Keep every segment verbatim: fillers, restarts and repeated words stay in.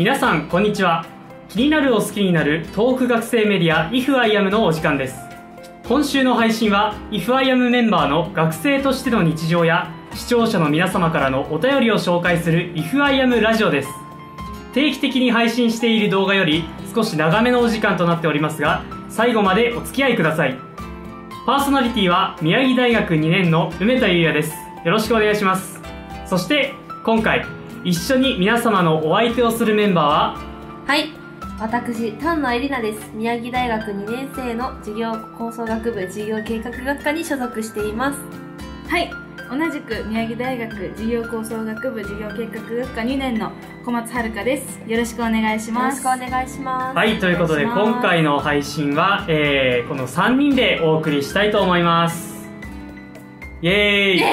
皆さんこんにちは。気になるを好きになる東北学生メディア イフアイアム のお時間です。今週の配信は イフアイアム メンバーの学生としての日常や視聴者の皆様からのお便りを紹介する イフアイアム ラジオです。定期的に配信している動画より少し長めのお時間となっておりますが、最後までお付き合いください。パーソナリティは宮城大学にねんの梅田裕也です。よろしくお願いします。そして今回一緒に皆様のお相手をするメンバーは、 はい、私丹野絵里奈です。宮城大学にねん生の事業構想学部事業計画学科に所属しています。 はい、同じく宮城大学事業構想学部事業計画学科にねんの小松遥です。よろしくお願いします。 よろしくお願いします。 はい、ということで今回の配信は、えー、このさんにんでお送りしたいと思います。イエーイ、イエーイ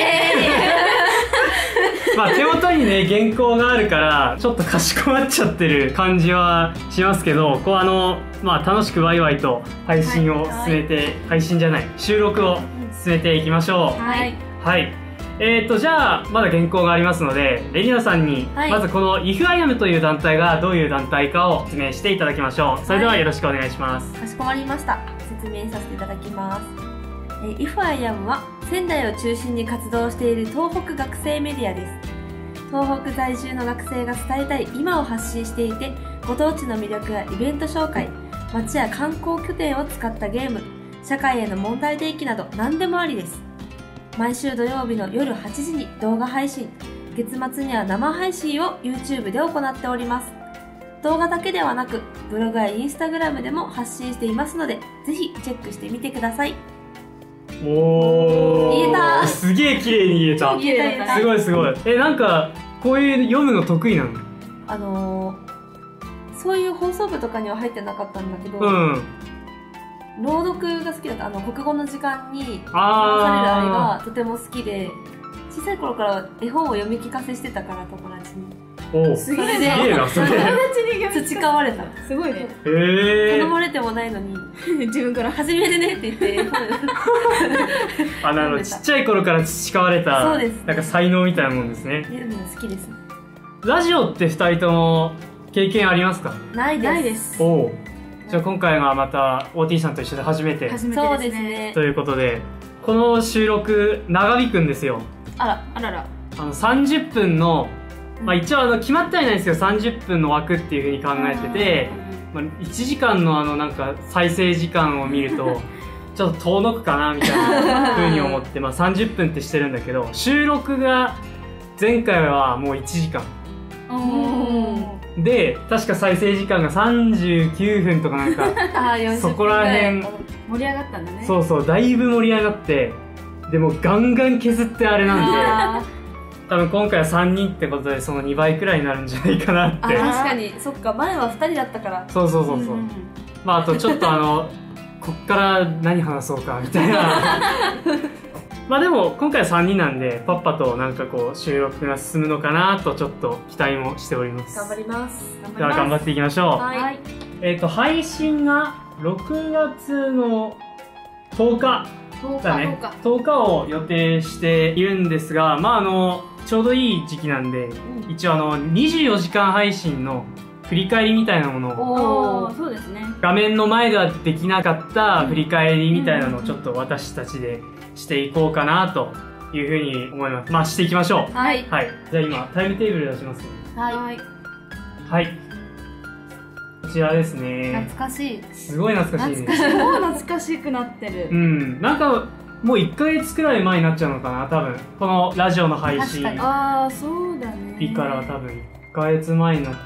まあ手元にね原稿があるからちょっとかしこまっちゃってる感じはしますけど、こうあのまあ楽しくワイワイと配信を進めて、はい、配信じゃない収録を進めていきましょう。 はい、 はい、えーとじゃあまだ原稿がありますので、レニナさんにまずこの イフアイアム という団体がどういう団体かを説明していただきましょう。それではよろしくお願いします。 はい、かしこまりました。説明させていただきます。イフアイアム は仙台を中心に活動している東北学生メディアです。東北在住の学生が伝えたい今を発信していて、ご当地の魅力やイベント紹介、街や観光拠点を使ったゲーム、社会への問題提起など何でもありです。毎週土曜日の夜はちじに動画配信、月末には生配信を YouTube で行っております。動画だけではなくブログやインスタグラムでも発信していますので、ぜひチェックしてみてください。 おー、 言えた。 すげえ綺麗に言えた。 言えた。 すごいすごい。え、なんかこういう読むの得意なの？ あのー、そういう放送部とかには入ってなかったんだけど、 うん、 朗読が好きだった。あの国語の時間に話されるああれがとても好きで、小さい頃から絵本を読み聞かせしてたから、友達に。 おすげえな、それ。 培われた。 すごいね。 へー。 頼まれてもないのに自分から初めてねって言って絵本あのちっちゃい頃から培われた、 そうですね、 なんか才能みたいなもんですね。 読むの好きですね。 ラジオってふたりとも経験ありますか？ ないです。 ないです。 おお。じゃあ今回はまた オーティー さんと一緒で初めて。 初めてそうですね。 ということで、この収録長引くんですよ。 あらあらら。 あのさんじゅっぷんの、まあ一応あの決まってはいないんですよ。さんじゅっぷんの枠っていうふうに考えてて、まあ、いちじかんのあのなんか再生時間を見るとちょっと遠のくかなみたいな風に思って、まあさんじゅっぷんってしてるんだけど、収録が前回はもういちじかんで、確か再生時間がさんじゅうきゅうふんとかなんかそこら辺盛り上がったんだね。 そうそう、だいぶ盛り上がって、でもガンガン削ってあれなんで多分今回はさんにんってことでそのにばいくらいになるんじゃないかなって。 あ、確かに。そっか、前はふたりだったから。 そうそうそうそう、うんうん、まああとちょっとあのこっから何話そうかみたいなまあでも今回はさんにんなんでパッパとなんかこう収録が進むのかなとちょっと期待もしております。 頑張ります。 では頑張っていきましょう。 はい、 えっと配信がろくがつのとおかだね、とおかを予定しているんですが、まああのちょうどいい時期なんで、うん、一応あのにじゅうよじかん配信の振り返りみたいなものを、 そうですね、 画面の前ではできなかった振り返りみたいなのをちょっと私たちでしていこうかなというふうに思います。まあしていきましょう。 はい、 はい、じゃあ今タイムテーブル出しますね。 はいはい、こちらですね。 懐かしい。 すごい懐かしいね。 もう懐かしくなってる。 うん、なんかもういっかげつくらい前になっちゃうのかな、多分このラジオの配信ああ、そうだね。 日から多分いっかげつまえになって、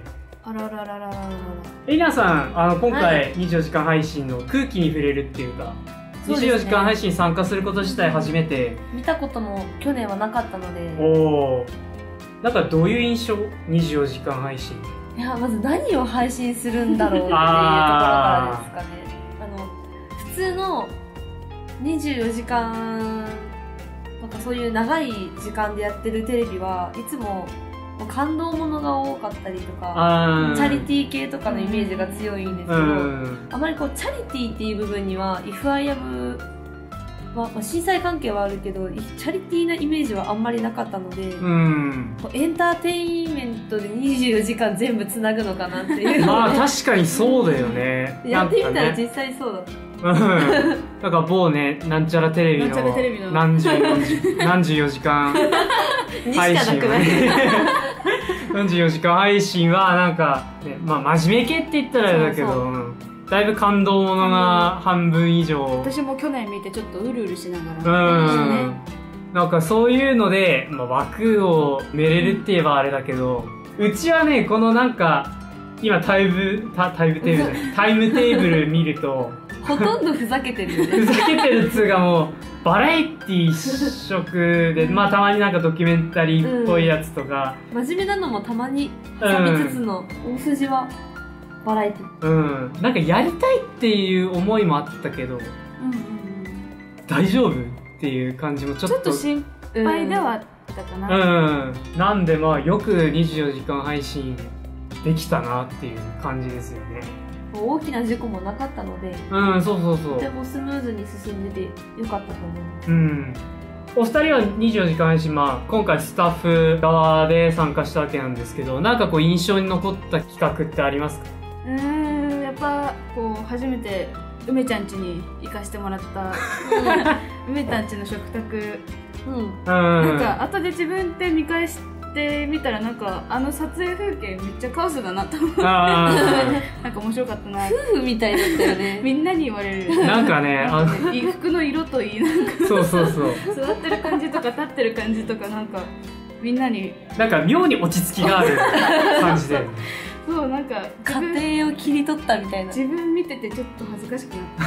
あららららららら。 エリナさん、あの今は回い、 にじゅうよじかん配信の空気に触れるっていうか、 そうですね、 にじゅうよじかん配信に参加すること自体初めて。 見たことも去年はなかったので。 おお。なんかどういう印象？にじゅうよじかん配信。 いや、まず何を配信するんだろうっていうところからですかね。あの普通のにじゅうよじかんなんかそういう長い時間でやってるテレビはいつも感動ものが多かったりとか、チャリティー系とかのイメージが強いんですけど、あまりこうチャリティーっていう部分には イフアイアムまあ、まあ震災関係はあるけどチャリティーなイメージはあんまりなかったので、 うん、 こうエンターテインメントでにじゅうよじかん全部つなぐのかなっていうまあ確かにそうだよねやってみたらなんかね実際そうだった。 うんなんか某ねなんちゃらテレビのなんちゃらテレビの何十よじ何十よじかん配信はねよんじゅうよじかん配信はなんか、ね、まあ真面目系って言ったらあれだけど、 そうそううんだいぶ感動ものが半分以上。 私も去年見てちょっとうるうるしながうら、 ん、なんかそういうので、まあ、枠を埋めれるって言えばあれだけど、うちはねこのなんか今タイムタタイムテーブルじゃないタイムテーブル見るとほとんどふざけてるよねふざけてるっつうかもうバラエティー一色で、まあたまになんかドキュメンタリーっぽいやつとか、 真面目なのもたまに挟みつつの大筋はバラエティー、 うんなんかやりたいっていう思いもあったけど、 うんうんうん、 大丈夫っていう感じもちょっとちょっと心配ではあったかな、 うんなんでまあよくにじゅうよじかん配信できたなっていう感じですよね。 大きな事故もなかったので、 うんそうそうそうとてもスムーズに進んでてよかったと思います。 うんお二人はにじゅうよじかん配信、まあ、今回スタッフ側で参加したわけなんですけど、なんかこう印象に残った企画ってありますか？ うーんやっぱこう初めて梅ちゃん家に行かしてもらった梅ちゃん家の食卓、 うん、 うんなんか後で自分で見返してみたらなんかあの撮影風景めっちゃカオスだなと思ってあなんか面白かったな夫婦みたいだったよねみんなに言われるなんかねあの衣服の色といいなんかそうそうそう座ってる感じとか立ってる感じとかなんかみんなになんか妙に落ち着きがある感じでそうなんか自分家庭を切り取ったみたいな。 自分見ててちょっと恥ずかしくな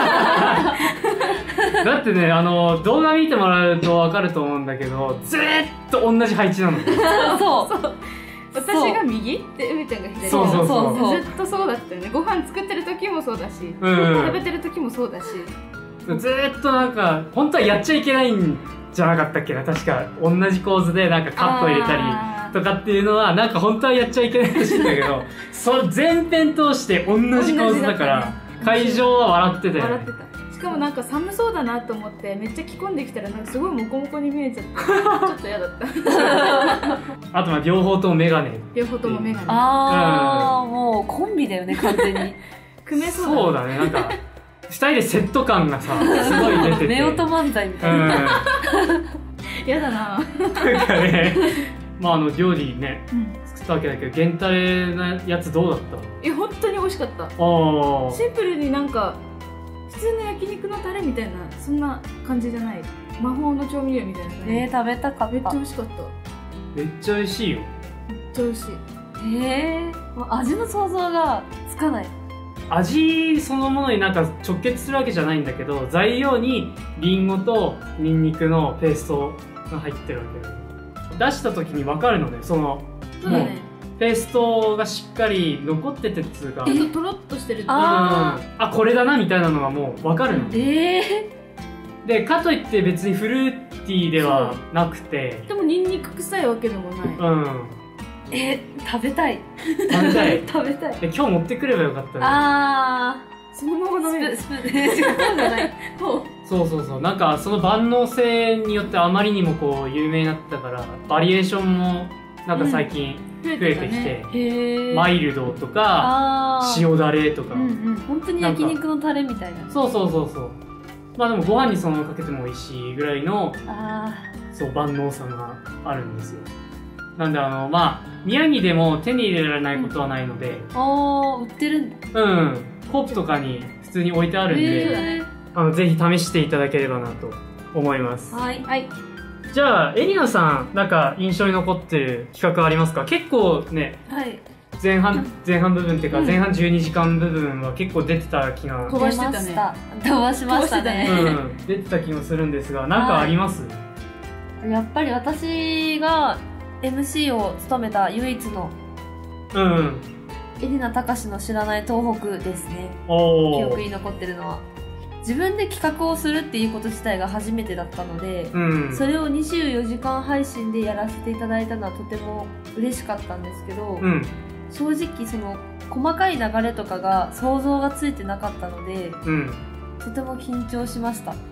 っただってねあの動画見てもらうと分かると思うんだけどずーっと同じ配置なのそうそう私が右で梅ちゃんが左。 そうそうそうずっとそうだったよね。ご飯作ってる時もそうだし、 うん食べてる時もそうだしずーっとなんか本当はやっちゃいけないんじゃなかったっけな、確か同じ構図でなんかカット入れたりとかっていうのはなんか本当はやっちゃいけないらしいんだけどそ全編通して同じ構図だからね、 会場は笑ってたよね。 笑ってた。しかもなんか寒そうだなと思ってめっちゃ着込んできたらなんかすごいモコモコに見えちゃってちょっと嫌だったあとまあ両方ともメガネ両方ともメガネああ、もうコンビだよね完全に組めそうだね。 そうだね、なんかふたりでセット感がさすごい出てて夫婦漫才みたいな、 うん嫌だななんかねまああの料理ねうん作ったわけだけど原タレなやつどうだった？ え本当に美味しかった。 ああシンプルになんか普通の焼肉のタレみたいなそんな感じじゃない魔法の調味料みたいな感じ。 えー、食べたかった。 めっちゃ美味しかった。 めっちゃ美味しいよ。 めっちゃ美味しい。 えー、味の想像がつかない。 味そのものになんか直結するわけじゃないんだけど、材料にリンゴとニンニクのペーストが入ってるわけだよ。出した時に分かるのね、そのそうだね。 ペーストがしっかり残っててっつうか、 ちょっととろっとしてる。 あうん、あこれだなみたいなのがもう分かるの。 えでかといって別にフルーティーではなくて、 でもニンニク臭いわけでもない。 うんー、えー、食べたい。 食べたい。 食べたい。 で今日持ってくればよかったね。 あそのまま飲めー、 る。 スプーン、スプーン、違うじゃない。もうそうそうそう、なんかその万能性によってあまりにもこう有名になったからバリエーションもなんか最近増え増えてきて、 てきて。 へー。 マイルドとかあー、 塩だれとか、 うんうん。 本当に焼肉のタレみたいな。 そうそうそうそう、まあでもご飯にそのままかけても美味しいぐらいのあそう万能さがあるんですよ。なんであのまあ宮城でも手に入れられないことはないので、 ー、あー、売ってるんだ。 うん、コープとかに普通に置いてあるんで、 へあのぜひ試していただければなと思いますー。。はい。 はい。 じゃあエリナさん、なんか印象に残ってる企画ありますか？結構ね、 はい。 前半前半部分っていうか、 うん前半じゅうにじかん部分は結構出てた気が、 飛ばしてたね出ました。飛ばしましたね。 うん、出てた気がするんですが、なんかあります？ やっぱり私が エムシー を務めた唯一のうん。 エリナ・タカシの知らない東北ですね。 おー。 記憶に残ってるのは。自分で企画をするっていうこと自体が初めてだったので、 うん。 それをにじゅうよじかん配信でやらせていただいたのはとても嬉しかったんですけど、 うん。 正直その細かい流れとかが想像がついてなかったので、 うん。 とても緊張しました。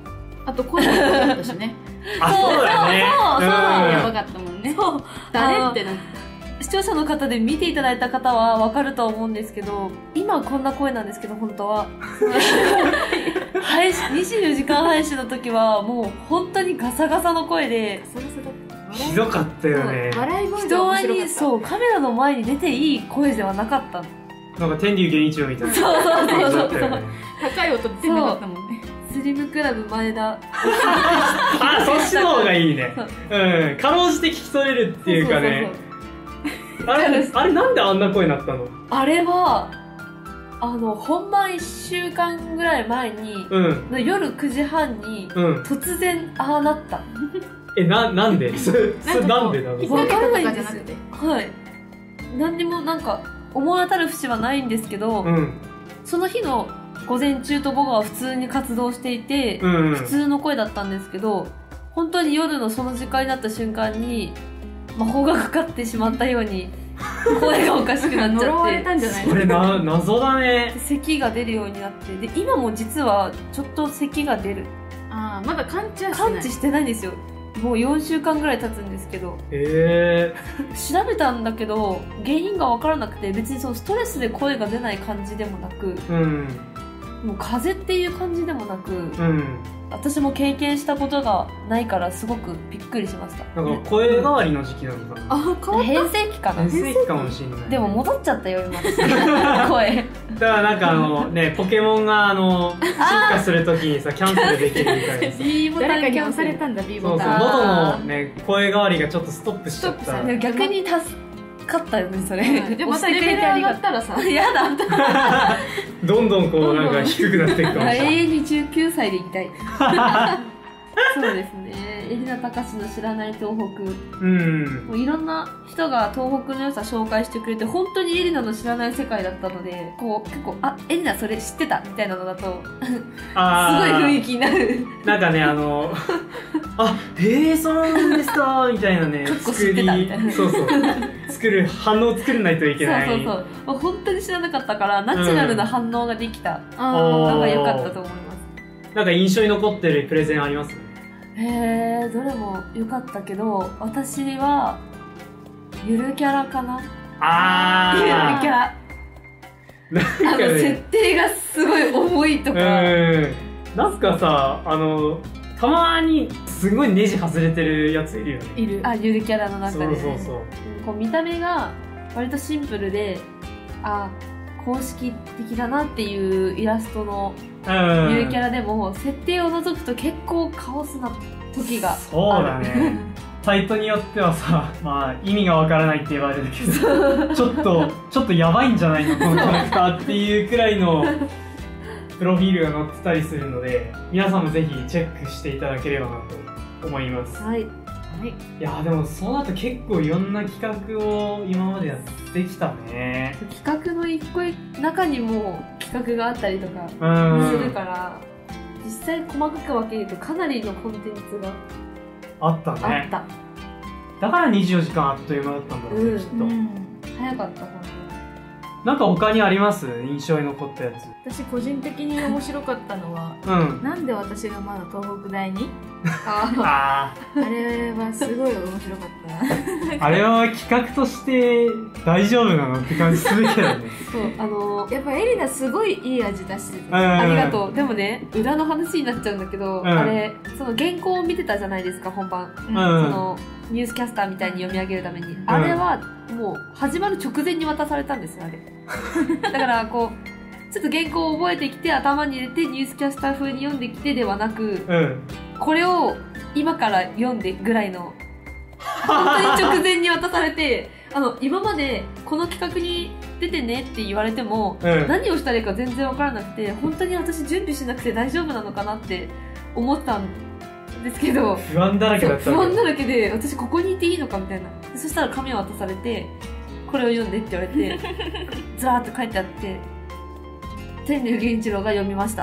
あと声もだったしねあ、そうだよね。 そうそうそうやばかったもんね。 そう誰ってなって視聴者の方で見ていただいた方は分かると思うんですけど、今はこんな声なんですけど、本当は配信にじゅうよじかん配信の時はもう本当にガサガサの声で、 ガサガサだった。 ひどかったよね。 笑い声が人前に面白かった。 そうカメラの前に出ていい声ではなかったの。 なんか天竜源一郎みたいな。 そうそうそうそうだったよね。 高い音出てなかったもんね。 スリムクラブ前田あ、そっちの方がいいね。 そううん。かろうじて聞き取れるっていうかね。あれ、あれなんであんな声になったの？ あれはあの本番いっしゅうかんぐらい前に、 うん。 の夜くじはんにうん。 突然ああなった。 え、な、なんでそれ、それなんでなの？ 引っ掛けたとかじゃなくて。 はい。何にもなんか思い当たる節はないんですけど、 うん。 その日の午前中と午後は普通に活動していて、 うん。 普通の声だったんですけど、本当に夜のその時間になった瞬間に魔法がかかってしまったように声がおかしくなっち呪わゃってれたんじゃないこれな、謎だね。 咳が出るようになって、で今も実はちょっと咳が出る。 ああ、まだ完治はしてない。 完治してないんですよ。もうよんしゅうかんぐらい経つんですけど、 へえ。 調べたんだけど原因が分からなくて、別にそのストレスで声が出ない感じでもなく、 うん。 もう風邪っていう感じでもなく、 うん。 私も経験したことがないからすごくびっくりしました。 なんか声変わりの時期なのかな。 あ、変わっ変声期かな。 変声期かもしんない。 でも戻っちゃったよ今声。 だからなんかあのね、ポケモンがあの進化するときにさ、キャンセルできるみたいなさ。 B ボタン誰かにキャンセル押されたんだ、B そうそう、 ボタン。 喉のね、声変わりがちょっとストップしちゃったストップさでも逆に助かったよねそれ。 で、またレベル上がったらさ、 やだ。 どんどんこうなんか低くなっていくかもしれない。 永遠にじゅうきゅうさいでいたい。そうですね。エリナたかしの知らない東北。 うん。 もういろんな人が東北の良さ紹介してくれて、本当にエリナの知らない世界だったので、こう結構、あ、エリナそれ知ってたみたいなのだと、すごいあー雰囲気になる。 なんかね、あの、あ、へえ、そうなんですか、みたいなね、 かっこ知作りってたみたいな、 そうそう、作る、反応を作らないといけない。 そうそうそう。まあ、本当に知らなかったから、ナチュラルな反応ができたあのがー良かったと思います。 なんか印象に残ってるプレゼンあります？ へー、どれも良かったけど、私は、ゆるキャラかな。 あゆるー。 キャラ。 なんあの、 かね設定がすごい重いとか。 うん。なんかさ、あの、たまにすごいネジ外れてるやついるよね。 いる。 あ、ゆるキャラの中そで、ね。 うそうそう。 うんこう見た目が割とシンプルで、あ、公式的だなっていうイラストのうん。 ゆるキャラでも、設定を除くと結構カオスな時がある。 そうだね。サイトによってはさ、まあ意味がわからないって言われるけど、ちょっと、ちょっとやばいんじゃないのこのキャラクターっていうくらいのプロフィールが載ってたりするので、皆さんもぜひチェックしていただければなと思います。 はい。 はい。 いやーでもそうなると結構いろんな企画を今までやってきたね。 企画の一個一中にも企画があったりとかうん。 するから、実際細かく分けるとかなりのコンテンツがあったあっね。 た。 だからにじゅうよじかんあっという間だったんだろうね、 うんきっと。 うん。 早かった、本なんか他にあります？印象に残ったやつ。 私個人的に面白かったのは、 うん。 なんで私がまだ東北大に当に。あああれはすごい面白かったな。 あ、あれは企画として大丈夫なのって感じするけどね。 そう、あのー、 やっぱエリナすごいいい味出してうんた。 ありがとう。でもね、裏の話になっちゃうんだけど、 うんあれ、その原稿を見てたじゃないですか、本番。 うんその、ニュースキャスターみたいに読み上げるために。あれは、もう、始まる直前に渡されたんですよ、あれ。だから、こう、ちょっと原稿を覚えてきて、頭に入れて、ニュースキャスター風に読んできてではなく、 うん。 これを今から読んでぐらいの、本当に直前に渡されて、あの、今までこの企画に出てねって言われても、 うん。 何をしたらいいか全然わからなくて、本当に私準備しなくて大丈夫なのかなって思ったんですけど、 不安だらけだった不安わけだらけで、私ここにいていいのかみたいな。でそしたら紙を渡されて、これを読んでって言われて、ずらーっと書いてあって、天竜源一郎が読みました。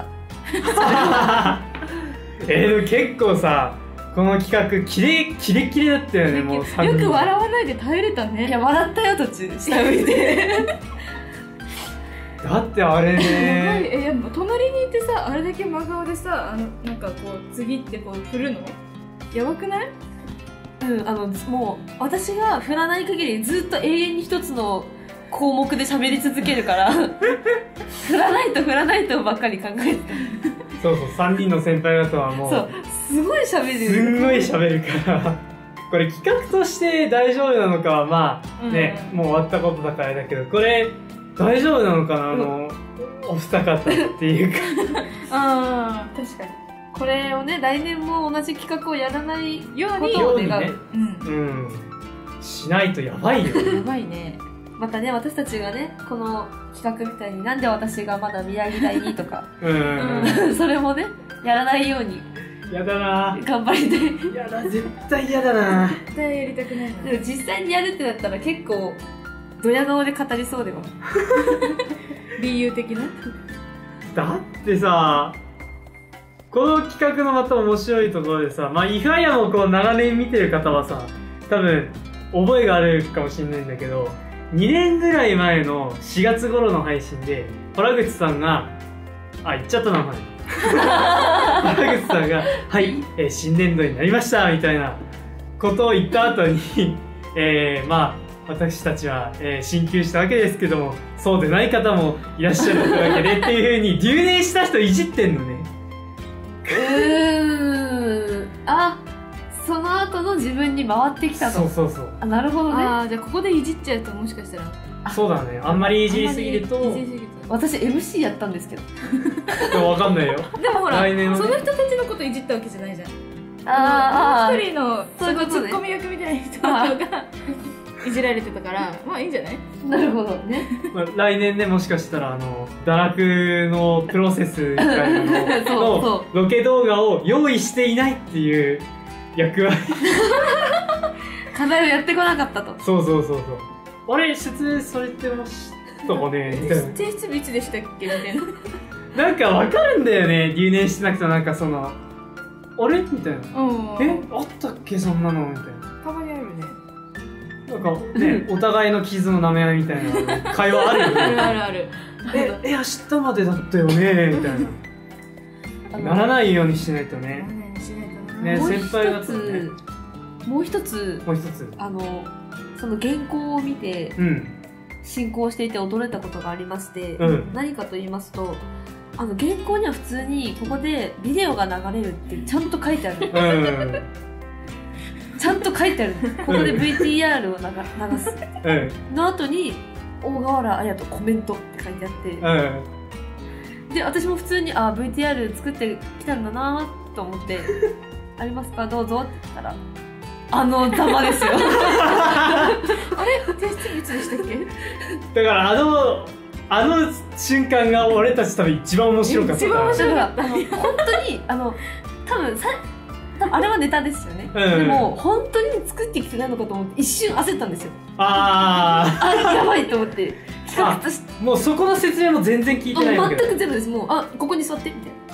えー、でも結構さ、この企画、キレ、キレキレだったよね、もうさんにん。 よく笑わないで耐えれたね。 いや、笑ったよ、途中。下向いて。 だってあれやばい。 ねえ、やっぱ隣にいてさ、あれだけ真顔でさ、あのなんかこう次ってこう振るのやばくない？ うん、あのもう私が振らない限りずっと永遠に一つの項目で喋り続けるから振らないと振らないとばっかり考えてた。 そうそう、さんにんの先輩方はもうそうすごい喋る。 すんごい喋るからこれ企画として大丈夫なのかはまあね、 うん、 もう終わったことだからだけど、これ大丈夫なのかな、あの、うん、お二方っていうかああ、確かに。 これをね、来年も同じ企画をやらないようにことを願う、 ね、 うん、 うん、しないとやばいよやばいね。 またね、私たちがね、この企画みたいになんで私がまだ宮城大にとか、 うん、 うん、それもね、やらないようにやだな頑張りたい。 やだ、絶対やだな絶対やりたくないな。 でも実際にやるってなったら結構ドヤ顔で語りそうでは理由的な。 だってさ、この企画のまた面白いところでさ、まあイフアイアムをこう長年見てる方はさ、多分覚えがあるかもしれないんだけど、にねんぐらい前のしがつ頃の配信で洞口さんが、あ、言っちゃった名前洞口さんが「はい、えー、新年度になりました」みたいなことを言った後にえー、まあ私たちは、えー、進級したわけですけども、そうでない方もいらっしゃるというわけでっていう風に留年した人いじってんのね。 うーん、あ、その後の自分に回ってきたと。 そうそうそう、 あ、なるほどね。 ああ、じゃあここでいじっちゃうともしかしたら。 そうだね、あんまりいじりすぎるとあんまりいじりすぎると私 エムシー やったんですけど。 わかんないよ。 でもほら、 来年はねその人たちのこといじったわけじゃないじゃん。 あーもう一人のそういうことねそのツッコミ役みたいな人がいじられてたから、まあいいんじゃない？ なるほどね。 まあ、来年ね、もしかしたらあの堕落のプロセスみたいなのそうそのロケ動画を用意していないっていう役割課題をやってこなかったと。 そうそうそうそう、あれ説明されてましたかねみたいな。 提出日いつでしたっけみたいな。 なんかわかるんだよね、留年してなくて。なんかそのあれみたいな、 うん。 え、あったっけそんなのみたいな。 たまにあるね。 なんかね、お互いの傷の舐め合いみたいな会話あるよね。 あるあるある。 え、え、明日までだったよねみたいあのな。ならないようにしないとね。 ね、しないとな。 ね、 もう先輩方一はね。 つ、もう一つ、 もう一つ。 あの、その原稿を見てうん。 進行していて驚いたことがありまして、 うん何かと言いますと、あの原稿には普通にここでビデオが流れるってちゃんと書いてある。 うん。 ちゃんと書いてある。ここで ブイティーアール を流流す。 うん。 の後に、大河原綾とコメントって書いてあって、 うん。 で、私も普通に、あ、ブイティーアール 作ってきたんだなと思って、ありますかどうぞって言ったら、あのざまですよ。 あれ提出日いつでしたっけ？ だからあの、あの瞬間が俺たち多分一番面白かった。 一番面白だから、あの、本当に、あの、多分さ、多分あれはネタですよね。 うんでも、本当に作ってきてないのかと思って、一瞬焦ったんですよ。 ああ、やばいと思って、企画として。 あ、もうそこの説明も全然聞いてないわけだ。 全くゼロです。もう、あ、ここに座って、みたいな。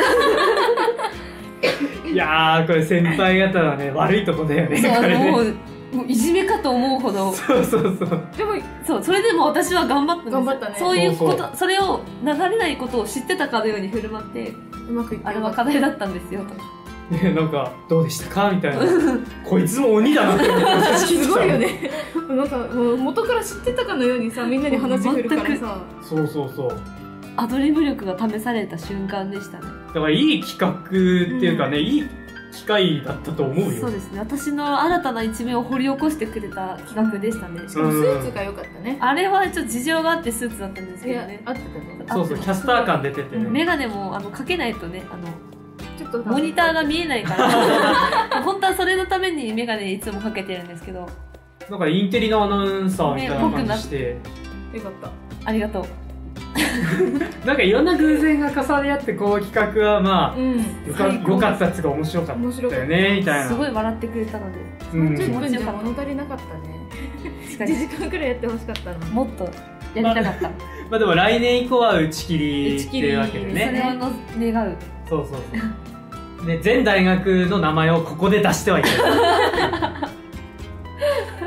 いやー、これ先輩方はね、悪いとこだよね。 そう、あの、 これねもう、もういじめかと思うほど。 そうそうそう。 でもそう、それでも私は頑張ったんです。 頑張ったねそういうこと、 そうそれを流れないことを知ってたかのように振る舞って、 うまくいってあれは課題だったんですよ、と。 ね、なんか、どうでしたかみたいな。こいつも鬼だなって思って聞いてた。 すごいよね。なんかもう元から知ってたかのようにさ、みんなに話振るからさ。 そうそうそう。 アドリブ力が試された瞬間でしたね。 だからいい企画っていうかね、いい機会だったと思うよ。 そうですね。私の新たな一面を掘り起こしてくれた企画でしたね。 しかもスーツが良かったね。 あれはちょっと事情があってスーツだったんですいやけどね、。 合ってたの。 そうそう、キャスター感出ててね。 メガネもあのかけないとね、あの、 ちょっとモニターが見えないから、本当はそれのためにメガネいつもかけてるんですけど、 なんかインテリのアナウンサーみたいな感じして、 良かった。 ありがとう。 なんかいろんな偶然が重ね合って、こう企画はまあ、 うん。 よか最高よかったっつうか面白かったよね、みたいな。 すごい笑ってくれたので、 うんさんじゅっぷんじゃ気持ちよかった物足りなかったね。 確かにいちじかんくらいやってほしかったの。 もっとやりたかった。 まあでも来年以降は打ち切りっていうわけでそね。 れをの願う。 そうそうそう。で、全大学の名前をここで出してはいけない。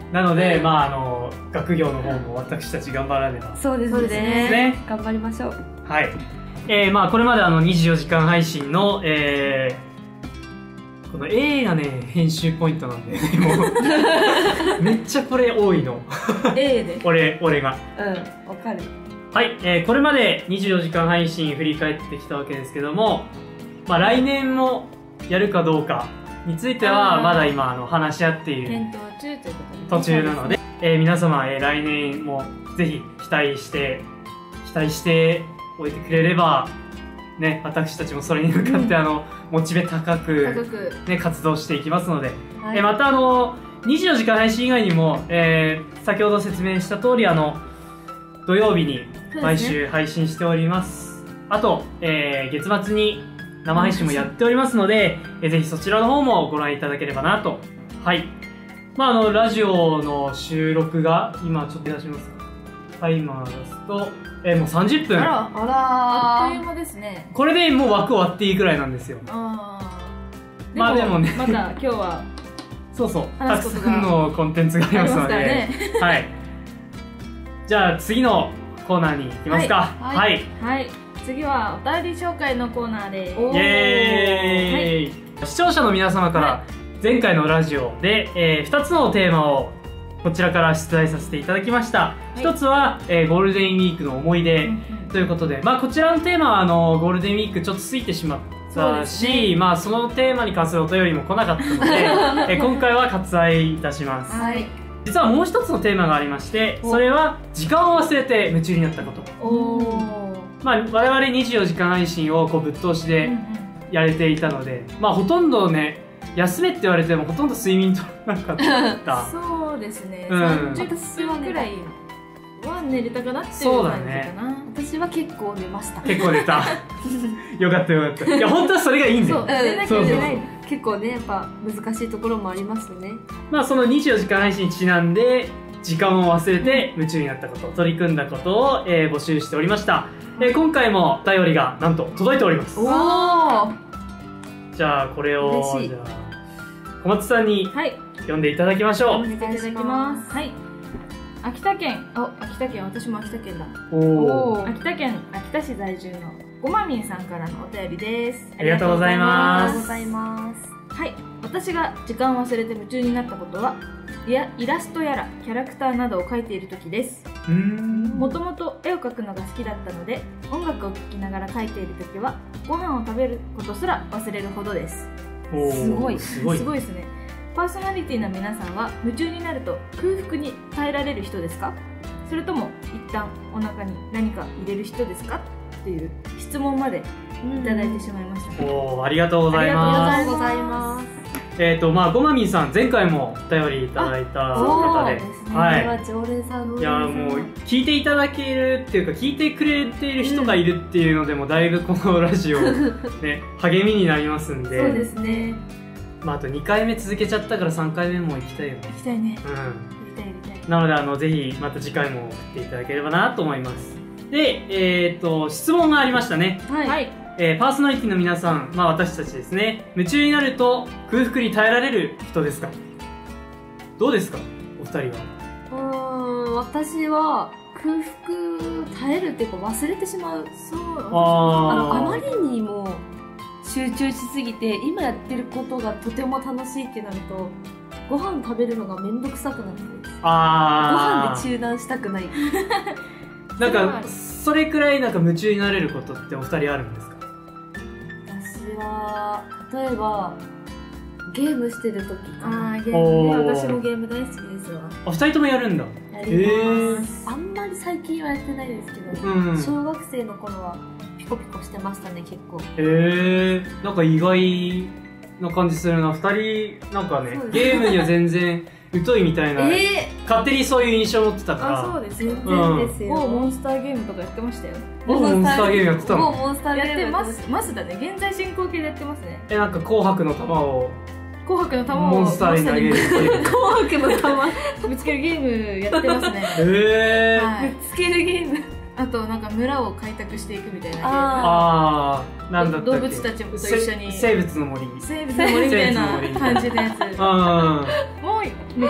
なので、まあ、あの学業の方も私たち頑張らねば。 そうですそうですねね頑張りましょう。 はい。えー、まあこれまであのにじゅうよじかん配信の、えー、この A がね編集ポイントなんで、ね、もうめっちゃこれ多いの。 A で俺俺が。 うんわかる。 はい、えー、これまでにじゅうよじかん配信振り返ってきたわけですけども、まあ来年もやるかどうかについてはまだ今あの話し合っている検討中ということで、 途中なので、えー、皆様、えー、来年もぜひ期待して期待しておいてくれればね、私たちもそれに向かって、うん、あのモチベ高く高く、 ね、活動していきますので、 はい、 えー、またあのにじゅうよじかん配信以外にも、えー、先ほど説明した通りあの土曜日に毎週配信しております。あと、えー、月末に生配信もやっておりますので、えー、ぜひそちらの方もご覧いただければなと。はい。まあ、あの、ラジオの収録が、今ちょっと出しますか。タイマー出すと、えー、もうさんじゅっぷん。 あら、 あらあっという間ですね。 これでもう枠終わっていいくらいなんですよ。 あまあでもね。 また今日は、 そうそう。たく話すことがさんのコンテンツがありますので。 ありますからね。 はい。じゃあ次のコーナーに行きますか。 はい。 はい。 はいはい、次はお便り紹介のコーナーです。 イエーイ、はい、視聴者の皆様から前回のラジオで、えー、ふたつのテーマをこちらから出題させていただきました。はい、ひとつは、えー、ゴールデンウィークの思い出ということで、まあ、こちらのテーマはあのゴールデンウィークちょっと過ぎてしまったし、ね、まあ、そのテーマに関するお便りも来なかったので、えー、今回は割愛いたします。 はい、 実はもう一つのテーマがありまして、それは時間を忘れて夢中になったこと。 おー、 まあ、我々にじゅうよじかん配信をこうぶっ通しでやれていたので、まあ、ほとんどね休めって言われてもほとんど睡眠とらなかったそうですね、 うん、 さんじゅっぷんくらいは寝れたかなっていう感じかな。そうだね、 私は結構寝ました。 結構寝たよかったよかった。いや本当はそれがいいんだよ。 そう、寝なきゃいけない。 結構ねやっぱ難しいところもありますね。 まあそのにじゅうよじかん配信にちなんで時間を忘れて夢中になったこと、取り組んだことを、えー、募集しておりました。えー、今回もお便りがなんと届いております。 おー、 じゃあこれをじゃあ小松さんに読んでいただきましょう。 読んでいただきます。はい、秋田県、あ、秋田県、私も秋田県だ。 おー、 秋田県秋田市在住のごまみんさんからのお便りです。 ありがとうございます。 ありがとうございます。 はい、私が時間を忘れて夢中になったことはイラ、イラストやらキャラクターなどを描いている時です。もともと絵を描くのが好きだったので、音楽を聴きながら描いている時はご飯を食べることすら忘れるほどです。 すごいすごいすごいですね。パーソナリティの皆さんは夢中になると空腹に耐えられる人ですか？それとも一旦お腹に何か入れる人ですか？っていう質問までいただいてしまいました。 おー、ありがとうございます。 ありがとうございます。 えっとまあごまみんさん前回もお便りいただいた方で、 はい、常連さんのいやもう聞いていただけるっていうか聞いてくれている人がいるっていうのでもだいぶこのラジオね励みになりますんで。 そうですね。 まああとにかいめ続けちゃったからさんかいめも行きたいよね。 行きたいね。 うん。 行きたい行きたい。 なのであのぜひまた次回も送っていただければなと思います。で、えっと質問がありましたね。 はい。 えー、パーソナリティの皆さん、まあ私たちですね、夢中になると空腹に耐えられる人ですか？どうですかお二人は。 うーん、私は空腹耐えるっていうか忘れてしまう。 そう。 ああのあまりにも集中しすぎて今やってることがとても楽しいってなるとご飯食べるのがめんどくさくなってる。 あご飯で中断したくない。 なんかそれくらいなんか夢中になれることってお二人あるんですか？ 私は例えばゲームしてる時かな。 あー、ゲームね。 私もゲーム大好きですわ。 お二人ともやるんだ。 やります。あんまり最近はやってないですけど、 うん、 小学生の頃はピコピコしてましたね結構。 へえー、なんか意外な感じするな。二人なんかねゲームには全然疎いみたいな、 えー、 勝手にそういう印象を持ってたから。 あ、そうですよ。 全然ですよ。 某モンスターゲームとかやってましたよ。 某モンスターゲームやってたの？ 某モンスターゲームやってます。ますだね。現在進行形でやってますね。 え、なんか紅白の玉を紅白の玉をモンスターに投げる。 紅白の玉ぶつけるゲームやってますね。 へえー、 はい、 ぶつけるゲーム。 あとなんか村を開拓していくみたいなゲーム。 ああ、なんだったっけ。 動物たちと一緒に生物の森。 生物の森みたいな感じのやつ。 あもう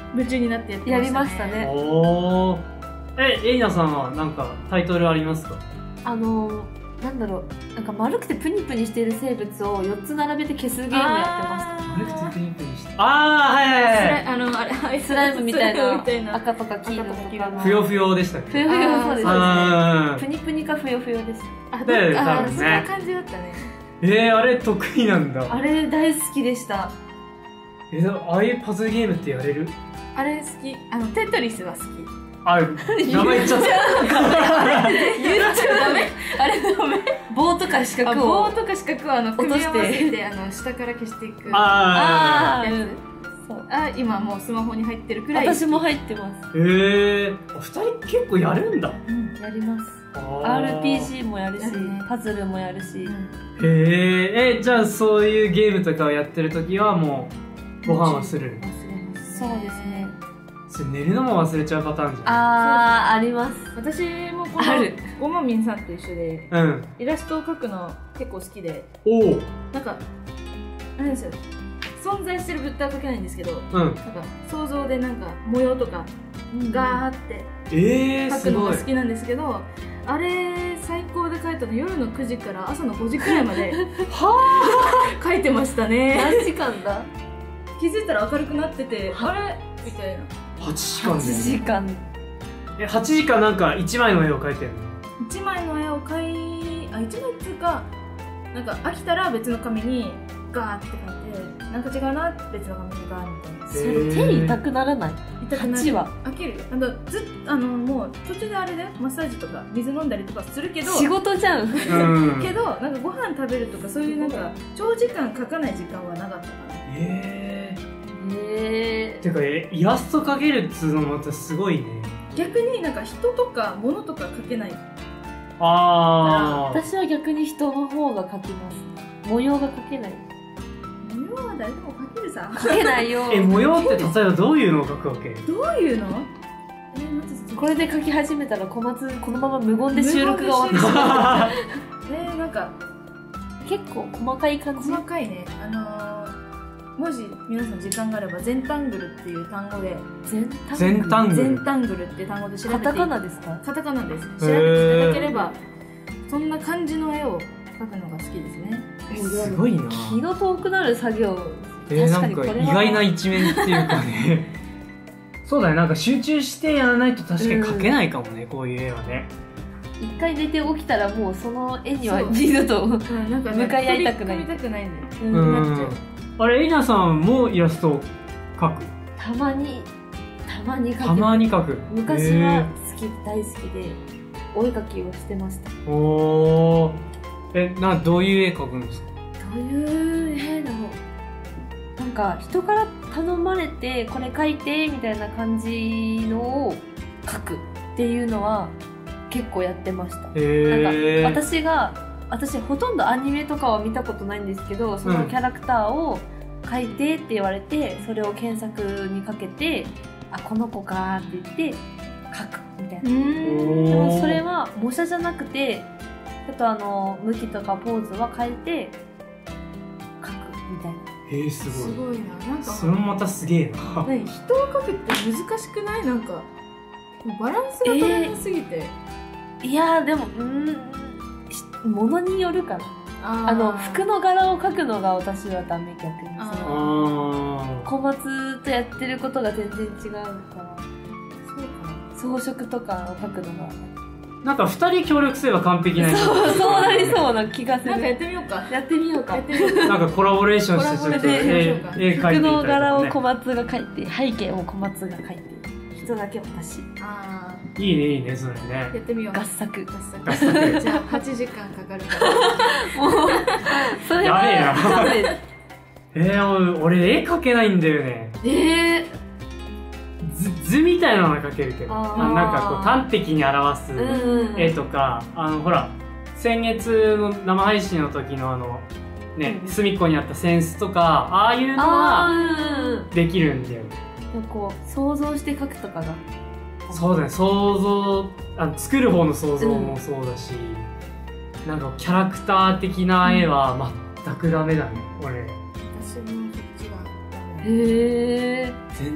夢中になってやってましたね。 やりましたね。 おー。え、エイナさんはなんかタイトルありますか？ あのー、なんだろう、なんか丸くてプニプニしている生物をよっつ並べて消すゲームやってました。 丸くてプニプニして。あー、はいはいはい。 あの、あれ、 スライムみたいなみたいな赤とか黄色とかの。 ふよふよでしたっけ？ ふよふよ、そうですね。 プニプニかふよふよです。 あ、 で、 あ多分そんなね。 感じだったね。 えー、あれ得意なんだ。 あれ大好きでした。 え、ああいうパズルゲームってやれる？ あれ好き。あの、テトリスは好き。 あ、名前言っちゃった。 言っちゃダメ。あれダメ。棒とか四角を。 棒とか四角をあの組み合わせて、あの下から消していく。 ああ。やつ。そう。あ、今もうスマホに入ってるくらい。 私も入ってます。 へえ。二人結構やるんだ。 うん、やります。アールピージー もやるし、パズルもやるし。 へえ。え、じゃあそういうゲームとかをやってるときはもうご飯はする？ 忘れます。そうですね。 それ寝るのも忘れちゃうパターンじゃん。 あー、あります。 私もこのごまみんさんと一緒で、 うん、 イラストを描くの結構好きで、 おお、 なんかあれですよ、存在してる物体は描けないんですけど、 うん、 なんか想像でなんか模様とかガーって描くのが好きなんですけど、うん、あれ最高で描いたの夜のくじから朝のごじくらいまで描いてましたね。 何時間だ？ 気づいたら明るくなってて、あれみたいな。 はちじかんで、ね、 はちじかん。 え、はちじかんなんかいちまいの絵を描いてるの？ いちまいの絵を描いあいちまいっていうか、なんか飽きたら別の紙にガーって描いて、なんか違うな別の紙にガーみたいな。 それ手痛くならない？ 痛くなる。 はちは飽きるよ。あのずっあのもう途中であれでマッサージとか水飲んだりとかするけど、 仕事じゃん。 けどなんかご飯食べるとかそういうなんか長時間描かない時間はなかったかな。 へー。 へー。 てかえイラスト描けるっつうのまたすごいね。 逆になんか人とか物とか描けない。 ああ。 私は逆に人の方が描きます。模様が描けない。 模様は誰でも描けるさ。 描けないよ。 え、模様って例えばどういうのを描くわけ？ どういうの？えー、待って、 これで描き始めたら小松このまま無言で収録が終わってしまう。 えー、なんか結構細かい感じ。 細かいね。あのー。もし皆さん時間があればゼンタングルっていう単語でゼンタングルゼンタングルっていう単語で調べて、 カタカナですか？ カタカナです。調べていただければそんな感じの絵を描くのが好きですね。 すごいな。 気の遠くなる作業。 えー、なんか意外な一面っていうかね。そうだね、なんか集中してやらないと確かに描けないかもね、うん、こういう絵はね。 一回寝て起きたらもうその絵には二度と向かい合いたくない。 取り組みたくないんで。 うん。なっちゃう。あれ、エイナさんもイラストを描く？ たまに、たまに描く。 たまに描く。 昔は好き、大好きで、お絵描きをしてました。 おー。え、な、どういう絵描くんですか？ どういう絵だろう。なんか、人から頼まれて、これ描いて、みたいな感じのを描くっていうのは結構やってました。 へー。 なんか、私が、私ほとんどアニメとかは見たことないんですけど、そのキャラクターを描いてって言われて、うん、それを検索にかけて、あ、この子かって言って描くみたいな。でもそれは模写じゃなくて、ちょっとあの向きとかポーズは変えて描くみたいな。 へえ、すごい。 すごいな。なんかそれもまたすげえな。 人を描くって難しくない？なんかバランスが取れなすぎて。 えー、いやーでもうーん。ものによるかな。ああの服の柄を描くのが私はダメ。逆にその小松とやってることが全然違うから、そうか装飾とかを描くのがなんか二人協力すれば完璧なそうそうなりそうな気がする。 なんかやってみようか。 やってみようか。 なんかコラボレーションしてちょっと絵描いてみたいな、ね、 服の柄を小松が描いて、背景を小松が描いて、人だけ私。ああ。いいねいいね、それね。 やってみよう。 合作合作合作。じゃあはちじかんかかるからもうそれはやべえな。 ダメです。 えー、俺絵描けないんだよね。 えー、 図図みたいなのは描けるけど、あなんかこう端的に表す絵とか、うん、あのほら先月の生配信の時のあのね、うん、隅っこにあったセンスとかああいうのはできるんだよ。 でもこう想像して描くとかが。 そうだね、想像あの作る方の想像もそうだし、うん、なんかキャラクター的な絵は全くダメだね、うん、俺。 私もそっちはダメ。 へえ。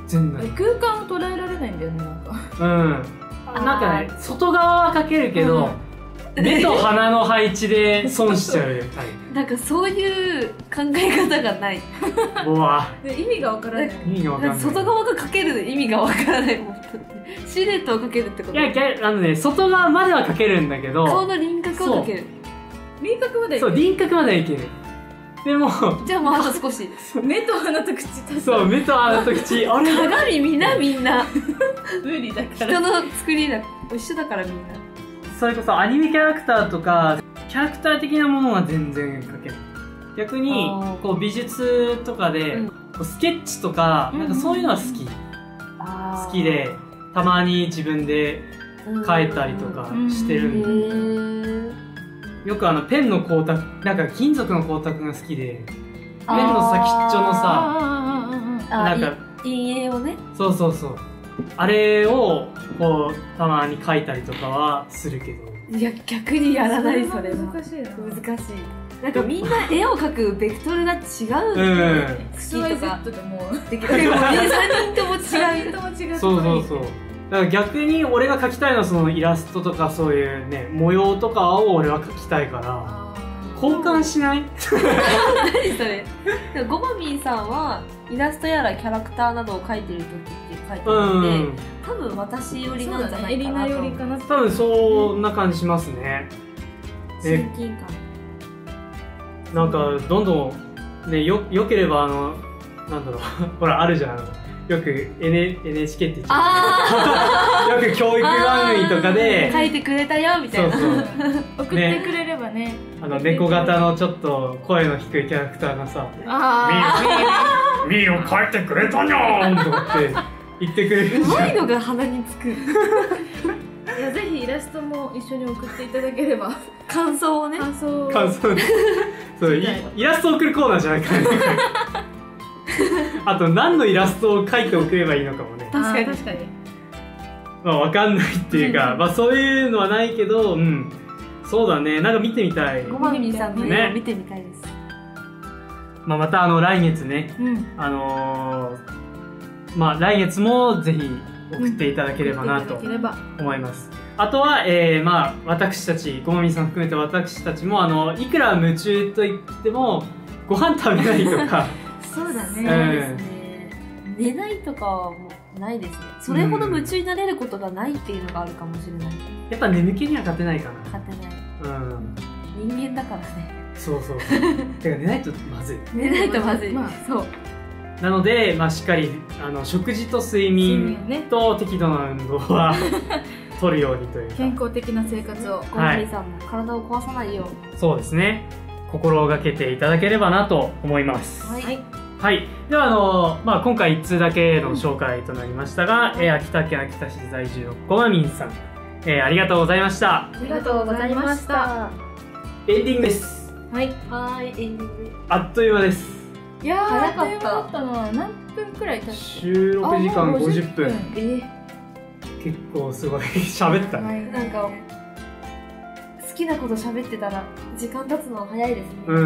然ない。 空間を捉えられないんだよね、なんか。 うんなんかね外側は描けるけど、うん、目と鼻の配置で損しちゃうタイプ。 なんかそういう考え方がない。 うわ意味がわからない。 意味がわからない。 外側が描ける意味がわからない。シルエットを描けるってこと？ いや、あのね、外側までは描けるんだけど、 顔の輪郭を描ける。 輪郭までいける。 そう、輪郭まではいける。でも、 じゃあもうあと少し。 目と鼻と口。 そう、目と鼻と口。あれ鏡みんなみんな。 無理だから。 人の作りだ。一緒だからみんな。 それこそアニメキャラクターとか、キャラクター的なものは全然描ける。逆に、こう美術とかで、うん、こうスケッチとか、なんかそういうのは好き。好きで、たまに自分で描いたりとかしてるんで。よくあのペンの光沢、なんか金属の光沢が好きで、ペンの先っちょのさ、 なんか陰影をね、 そうそうそう、あれをこうたまに描いたりとかはするけど、 いや逆にやらない。それは難しいな。 難しい。なんかみんな絵を描くベクトルが違う。 うん。 好きとかでもできる。でもさんにんとも違う。 そうそうそう。だから逆に俺が描きたいのはそのイラストとかそういうね模様とかを俺は描きたいから交換しない？ 何それ？ゴマミンさんはイラストやらキャラクターなどを描いてる時って書いてあって、うん、多分私寄りなんじゃないかなと思う。 多分そんな感じしますね。 親近感。 なんかどんどんねよよければあのなんだろうほらあるじゃん。よく エヌエイチケー って言っちゃう。よく教育番組とかで書いてくれたよみたいな。 そうそう送ってくれればね。 あの猫型のちょっと声の低いキャラクターがさ、あミーを書いてくれたにゃーんとかって言ってくれる。 うまいのが鼻につく。いやぜひイラストも一緒に送っていただければ。 感想をね。 感想を。 感想。そうイイラストを送るコーナーじゃないからね。あと何のイラストを描いて送ればいいのかもね。 確かに確かに。 まあ分かんないっていうか、まあそういうのはないけど、うん、そうだね。なんか見てみたい。 ごまみさんのね見てみたいです。 まあまたあの来月ね、うん、あのー、まあ来月もぜひ送っていただければなと思います。あとは、えー、まあ私たちごまみさん含めて私たちもあのいくら夢中と言ってもご飯食べないとか。 そうだね。そうですね。寝ないとかはもうないですね。それほど夢中になれることがないっていうのがあるかもしれない。 やっぱ眠気には勝てないかな。 勝てない。 うん。 人間だからね。 そうそう。てか寝ないとまずい。 寝ないとまずい。まあそう。 なのでまあしっかりあの食事と睡眠と適度な運動は取るようにというか。 健康的な生活を。 ごまみさんも体を壊さないよう。 そうですね。心がけていただければなと思います。 はい。 はい、ではあの、まあ、今回いっ通だけの紹介となりましたが、うん、えー、秋田県秋田市在住のごまみんさん、えー、ありがとうございました。 ありがとうございました。 エンディングです。 はいはいエンディング。 あっという間です。 いやー早かったな。何分くらい経って収録時間ごじゅっぷん。 えー、 結構すごい喋ったね。 なんか好きなこと喋ってたら時間経つのは早いですね。 うん。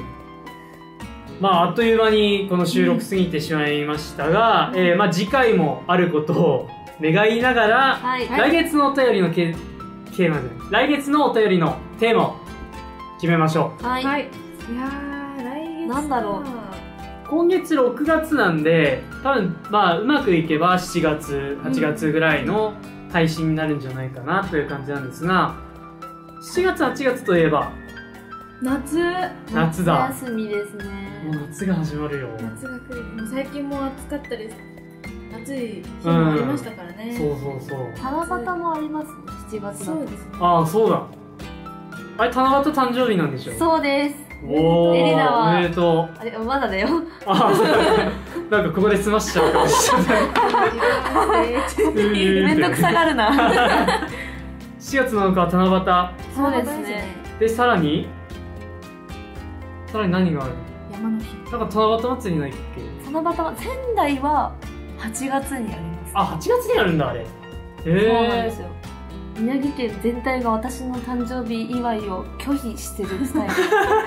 まあ、あっという間にこの収録過ぎてしまいましたが、うん、えー、まあ次回もあることを願いながら、はい、来月のお便りのけ、テーマで、来月のお便りのテーマを決めましょう。 はい。はい、いやー、来月なんだろう。 今月ろくがつなんで、多分、まあ、うまくいけばしちがつ、はちがつぐらいの配信になるんじゃないかなという感じなんですが、しちがつ、はちがつといえば、 夏夏だ。 夏休みですね。 もう夏が始まるよ。 夏が来る。もう最近も暑かったり暑い日もありましたからね。 そうそうそう。 七夕もありますね。しちがつだと。そうですね。 ああそうだ。あれ七夕誕生日なんでしょ。 そうです。 おお。エリナはおめでとう。 あれまだだよ。 ああなんかここで済ましちゃうかもしれない。 めんどくさがるな。 しがつなのか七夕。 そうですね。 でさらにさらに何がある？ 山の日。 なんか七夕祭りないっけ？ 七夕は仙台ははちがつにあります。 あ、はちがつにあるんだあれ。へえ。 そうなんですよ。宮城県全体が私の誕生日祝いを拒否してるスタイル。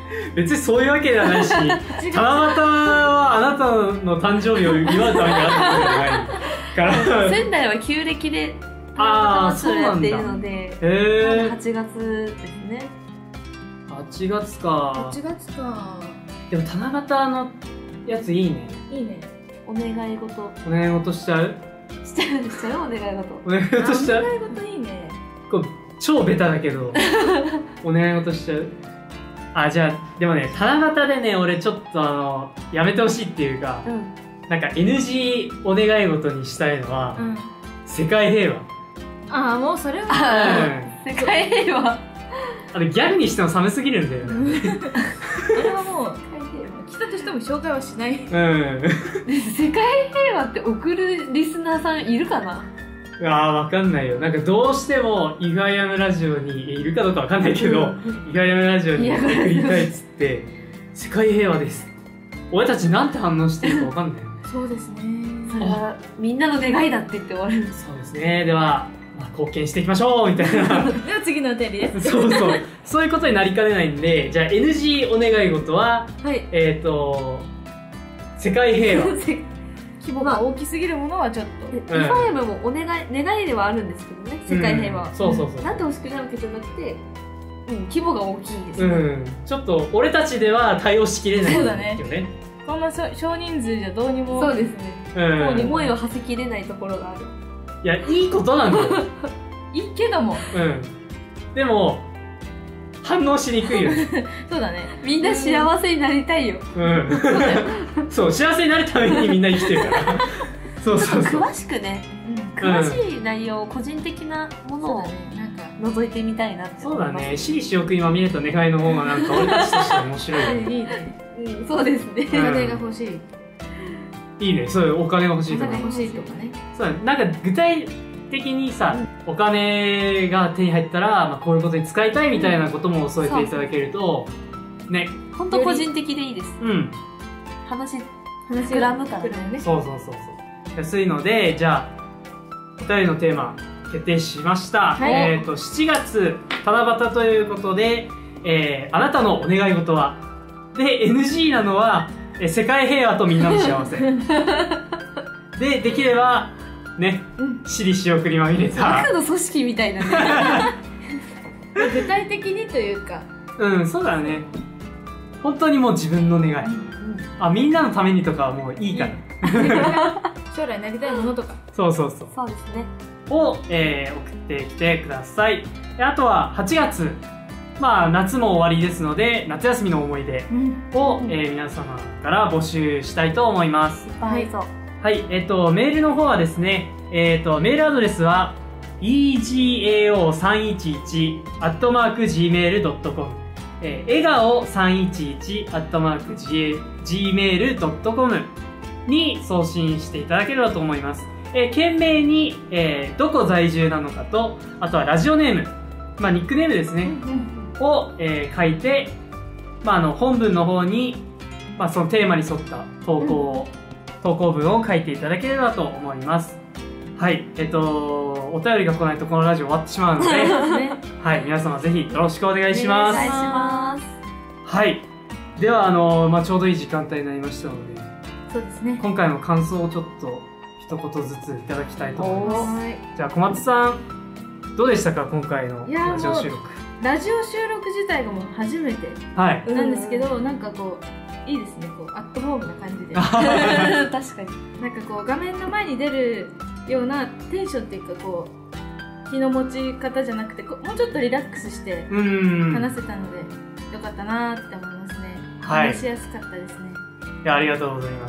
別にそういうわけではないし、七夕はあなたの誕生日を祝うためにあるわけじゃないから。 仙台は旧暦であ七夕祭りやっているので、 へー、 はちがつですね。 はちがつか。 はちがつか。 でも七夕のやついいね。 いいね。 お願い事お願い事しちゃうしちゃうしちゃうお願い事お願い事しちゃう。 お願い事いいね。 こう超ベタだけどお願い事しちゃう。あ、じゃあでもね、七夕でね、俺ちょっとあのやめてほしいっていうか、 うん、 なんか エヌジー お願い事にしたいのは、 うん、 世界平和。 ああ、もうそれは、 うん、世界平和。 あれギャルにしても寒すぎるんだよね。 それはもう来たとしても紹介はしない。うん。 世界平和って送るリスナーさんいるかな。 ああ、わかんないよ。なんかどうしてもイフアイアムラジオにいるかどうかわかんないけど、イフアイアムラジオに送りたいっつって世界平和です俺たちなんて反応していいかわかんないよね。 そうですね。 それはみんなの願いだって言って終わる。 そうですね。では、まあ、貢献していきましょうみたいな。 では次のお便りです。 そうそう。そういうことになりかねないんで、じゃあ エヌジー お願い事は、 はい、 えっ、ー、と世界平和。 規模が大きすぎるものはちょっと。イフアイアムもお願い願いではあるんですけどね。世界平和は。 うん、そうそうそう。 なってほしくないわけじゃなくて、うん、規模が大きいですね。 うん。ちょっと俺たちでは対応しきれないんだよね。 そうだね。こんな少人数じゃどうにも。 そうですね。 うん、 もう思いを馳せきれないところがある。 いや、いいことなんだよ。 いいけども。 うん。でも反応しにくいよね。 そうだね。 みんな幸せになりたいよ。 うん。そう、幸せになるためにみんな生きてるから。そうそうそう。 詳しくね、うん、詳しい内容、個人的なものを覗いてみたいなって思います。そうだね。私利私欲今見ると願いの方がなんか俺たちとして面白い。 いいね。 うん、そうですね。 お金が欲しい。 いいね。そういうお金が欲しいとか。 お金が欲しいとかね。 そうだね。なんか具体的にさ、うん、お金が手に入ったら、まあ、こういうことに使いたいみたいなことも添えていただけると、うん、ね。 本当個人的でいいです。 うん。 話、話膨らむからね。 そうそうそうそう。安いので、じゃあ、お便りのテーマ、決定しました。はい、えっと、しちがつ、七夕ということで、えー、あなたのお願い事は、で、エヌジー なのは、え世界平和とみんなの幸せ。で、できれば、ね、私利私欲にまみれた。 悪の組織みたいなね。 具体的にというか。 うん、そうだね。本当にもう自分の願い。うんうん、あ、みんなのためにとかはもういいから。 将来なりたいものとか。 そうそうそう。 そうですね。 を、えー、送ってきてください。であとははちがつ、まあ夏も終わりですので、夏休みの思い出を、うん、えー、皆様から募集したいと思います。 はい。 はい、えっと、メールの方はですね、えっと、メールアドレスは、イージーエーオーさんいちいち アットマーク ジーメールドットコム、えー、笑顔さんいちいち アットマーク ジーメールドットコム に送信していただければと思います。えー、懸命に、えー、どこ在住なのかと、あとはラジオネーム、まあニックネームですね、うん、を、えー、書いて、まああの、本文の方に、まあそのテーマに沿った投稿を、うん投稿文を書いていただければと思います。はい、えっと、お便りが来ないとこのラジオ終わってしまうので、はい、皆様ぜひよろしくお願いします。 お願いします。 はい、ではあの、まあ、ちょうどいい時間帯になりましたので、 そうですね。 今回の感想をちょっと一言ずついただきたいと思います。じゃあ小松さん、どうでしたか今回のラジオ収録？ ラジオ収録自体がもう初めてなんですけど、はい、なんかこう。いいですね、こうアットホームな感じで確かになんかこう画面の前に出るようなテンションっていうかこう気の持ち方じゃなくてこうもうちょっとリラックスして話せたのでよかったなって思いますね。はい、話しやすかったですね。 いや、ありがとうございます。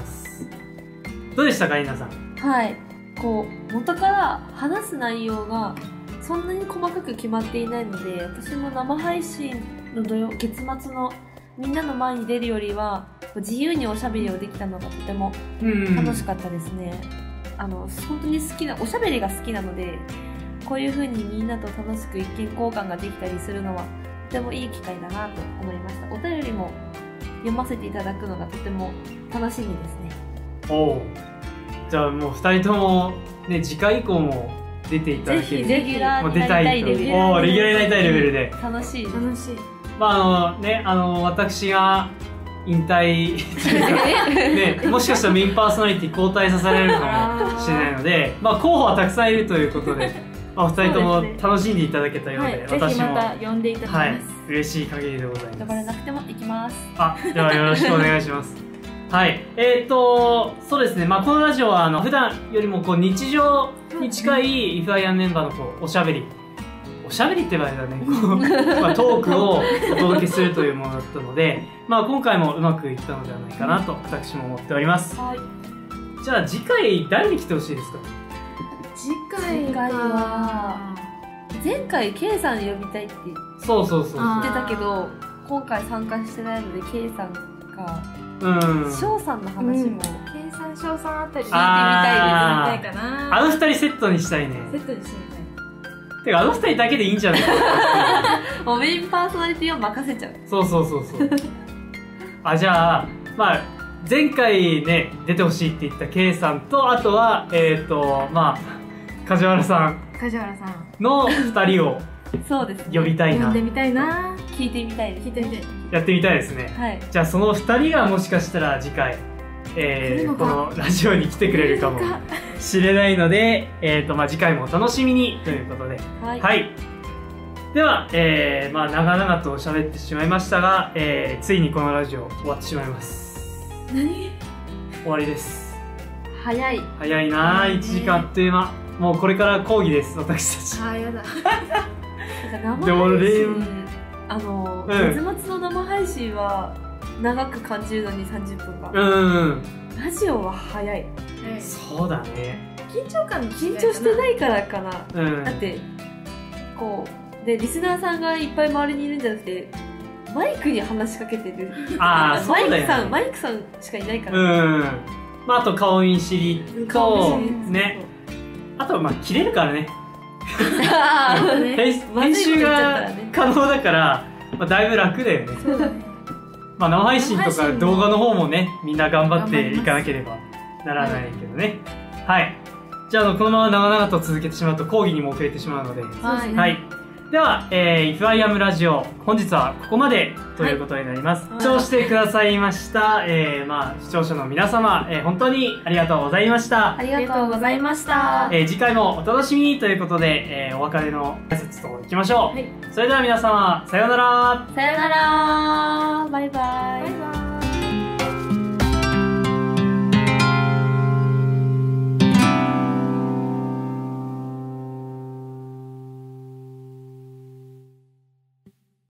どうでしたか、イナさん？ はい、こう元から話す内容がそんなに細かく決まっていないので、私も生配信の土曜月末のみんなの前に出るよりは自由におしゃべりをできたのがとても楽しかったですね。あの本当に好きなおしゃべりが好きなので、こういう風にみんなと楽しく意見交換ができたりするのはとてもいい機会だなと思いました。お便りも読ませていただくのがとても楽しみですね。 おう、じゃあもうふたりとも、ね、次回以降も出ていただける、 ぜひレギュラーになりたいレベルで、 おー、レギュラーになりたいレベルで楽しい楽しい。 まああのね、あの私が引退ね、もしかしたらメインパーソナリティ交代させられるかもしれないので、まあ候補はたくさんいるということで、まあ、お二人とも楽しんでいただけたようで、 はい、 私もぜひまた呼んでいただきます、 はい、嬉しい限りでございます。 呼ばれなくても行きます。 あ、ではよろしくお願いしますはい、えーとそうですね、まあ、このラジオはあの普段よりもこう日常に近い イフアイアム メンバーのこうおしゃべりおしゃべりって場合だね、こう、まあ、トークをお届けするというものだったので、まあ、今回もうまくいったのではないかなと私も思っております。 はい。 じゃあ次回誰に来てほしいですか？ 次回次回は前回 K さん呼びたいって言そうそうそうそう。 あってたけど、今回参加してないので K さんかうん。 翔さんの話も、 計算賞さんあたり聞いてみあーたいです。見たいかな。 あの二人セットにしたいね。 セットにしてみたい。 てかあの二人だけでいいんじゃないかな。 もうメインパーソナリティを任せちゃう。 そうそうそうそうあ、じゃあまあ前回ね出てほしいって言った K さんと、あとはえっ、ー、とまあ梶原さん梶原さんのふたりをそうですね。 呼びたいな。 呼んでみたいな。 聞いてみたいです。 聞いてみたい。 やってみたいですね。 はい。 じゃあそのふたりがもしかしたら次回、えー、こ来るのかのラジオに来てくれるかもしれないので、えーとまあ、次回もお楽しみにということで、 はい。 はい、では、えーまあ、長々と喋ってしまいましたが、えー、ついにこのラジオ終わってしまいます。 何？ 終わりです。 早い。 早いなぁ、いちじかんあっという間。もうこれから講義です、私たち。 あーやだ。 なんかでも生配俺信、あの、 うん月末の生配信は長く感じるのにさんじゅっぷんか。 うん、 ラジオは早い。 そうだね。 緊張感の違緊張してないからかな。 うんだって、こう、で、リスナーさんがいっぱい周りにいるんじゃなくて、マイクに話しかけてる。 ああ、そマイうだよね。 クさん、マイクさんしかいないから。 うん。まあ、あと顔見知りと、 顔見知りね。あとはまあ切れるからね。 あーそうね編編集が可能だから、まあ、だいぶ楽だよね。 そうだね。 まあ生配信とか生配信も動画の方もね、みんな頑張っていかなければならないけどね。はい。じゃあ、あのこのまま長々と続けてしまうと講義にも遅れてしまうので。 はい。 はい。では、えー、イフアイアム ラジオ、本日はここまでということになります。 はい視聴してくださいました、えー、まあ、視聴者の皆様、えー、本当にありがとうございました。 ありがとうございました。 えー、次回もお楽しみにということで、えー、お別れの挨拶といきましょう。 はい。 それでは皆様、さようなら。 さよなら。